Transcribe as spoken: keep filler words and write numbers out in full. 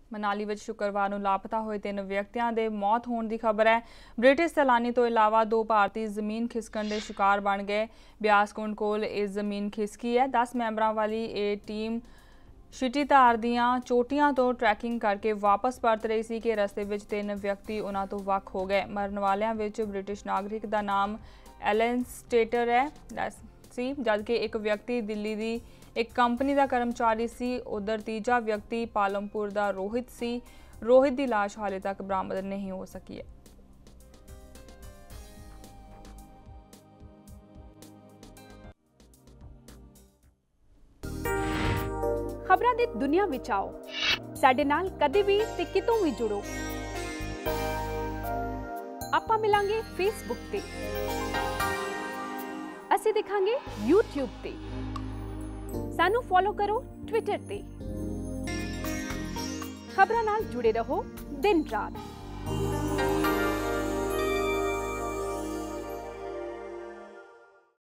मनाली विच शुक्रवार नूं लापता होए तीन व्यक्तियों के मौत होने की खबर है। ब्रिटिश सैलानी तो इलावा दो भारतीय जमीन खिसकण के शिकार बन गए। ब्यासकुंड कोल ये जमीन खिसकी है। दस मैंबरां वाली ये टीम शिटीधार दियां चोटियां तो ट्रैकिंग करके वापस परत रही सी कि रस्ते विच तीन व्यक्ति उन्हां तो वख हो गए। मरण वालियां विच ब्रिटिश नागरिक का नाम एलन स्टेटर है सी, जबकि एक व्यक्ति दिल्ली की एक कंपनी का कर्मचारी सी। उधर तीजा व्यक्ति पालमपुर का रोहित सी। रोहित की लाश हाले तक बरामद नहीं हो सकी है। खबरां दी दुनिया विच आओ, साडे नाल कदे भी ते कितों भी जुड़ो। आपां मिलांगे फेसबुक ते, असीं दिखांगे यूट्यूब ते, सानू फॉलो करो ट्विटर ते। खबरां नाल जुड़े रहो दिन रात।